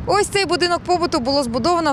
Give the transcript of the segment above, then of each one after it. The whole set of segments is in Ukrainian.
Ось цей будинок побуту було збудовано в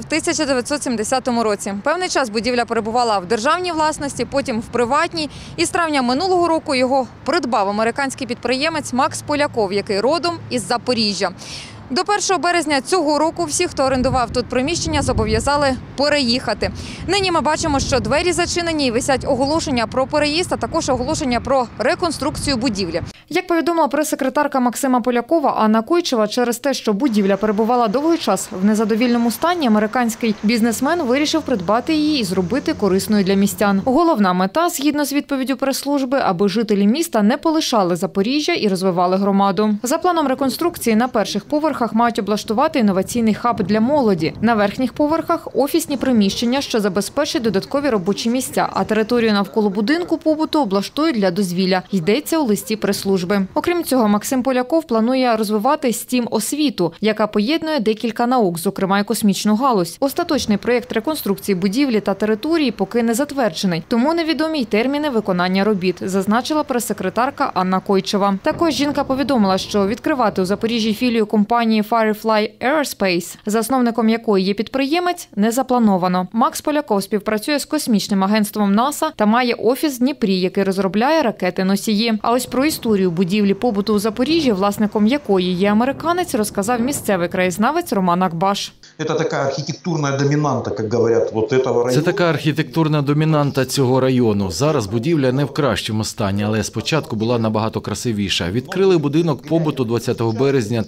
1970 році. Певний час будівля перебувала в державній власності, потім в приватній. І з травня минулого року його придбав американський підприємець Макс Поляков, який родом із Запоріжжя. До 1 березня цього року всі, хто орендував тут приміщення, зобов'язали переїхати. Нині ми бачимо, що двері зачинені і висять оголошення про переїзд, а також оголошення про реконструкцію будівлі. Як повідомила прес-секретарка Максима Полякова Анна Койчева, через те, що будівля перебувала довгий час в незадовільному стані, американський бізнесмен вирішив придбати її і зробити корисною для містян. Головна мета, згідно з відповіддю прес-служби, аби жителі міста не полишали Запоріжжя і розвивали громаду. За планом реконструкції на перших поверхах мають облаштувати інноваційний хаб для молоді. На верхніх поверхах – офісні приміщення, що забезпечать додаткові робочі місця, а територію навколо будинку побуту облаштують для дозвілля. Йдеться у листі прес-служби. Окрім цього, Максим Поляков планує розвивати STEAM-освіту, яка поєднує декілька наук, зокрема й космічну галузь. Остаточний проєкт реконструкції будівлі та території поки не затверджений, тому невідомі й терміни виконання робіт, зазначила прес-секретарка Анна Койчева. Також жінка повідомила, що відкривати у Запоріжжі філію компанії Firefly Aerospace, засновником якої є підприємець, не заплановано. Макс Поляков співпрацює з космічним агентством НАСА та має офіс в Дніпрі, який розробляє ракети-носії. А ось про історію будівлі побуту у Запоріжжі, власником якої є американець, розказав місцевий краєзнавець Роман Акбаш. Це така архітектурна домінанта, як говорять, цього району. Це така архітектурна домінанта цього району. Зараз будівля не в кращому стані, але спочатку була набагато красивіша. Відкрили будинок побуту 20 березня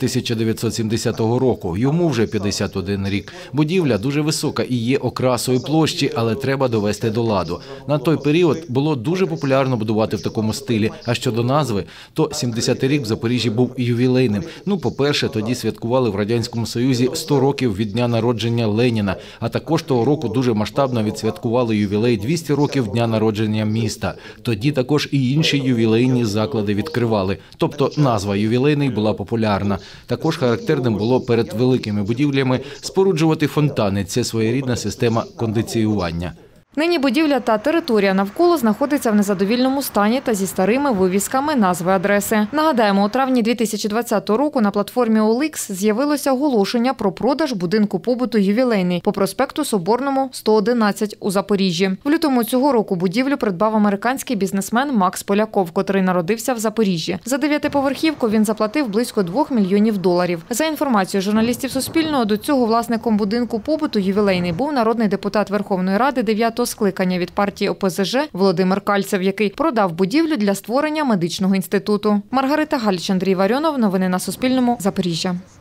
1970 року. Йому вже 51 рік. Будівля дуже висока і є окрасою площі, але треба довести до ладу. На той період було дуже популярно будувати в такому стилі. А щодо назви, то 70-й рік в Запоріжжі був ювілейним. По-перше, тоді святкували в Радянському Союзі 100 років від дня народження Леніна, а також того року дуже масштабно відсвяткували ювілей 200 років дня народження міста. Тоді також і інші ювілейні заклади відкривали. Тобто назва ювілейний була популярна. Також характерним було перед великими будівлями споруджувати фонтани. Це своєрідна система кондиціювання. Нині будівля та територія навколо знаходиться в незадовільному стані та зі старими вивісками назви адреси. Нагадаємо, у травні 2020 року на платформі OLX з'явилося оголошення про продаж будинку побуту «Ювілейний» по проспекту Соборному, 111 у Запоріжжі. В лютому цього року будівлю придбав американський бізнесмен Макс Поляков, котрий народився в Запоріжжі. За 9-поверхівку він заплатив близько $2 мільйонів. За інформацією журналістів Суспільного, до цього власником будинку побуту «Ювілейний» був народний депутат Верховної Ради 9-го скликання від партії ОПЗЖ Володимир Кальцев, який продав будівлю для створення медичного інституту. Маргарита Галіч, Андрій Варіонов. Новини на Суспільному. Запоріжжя.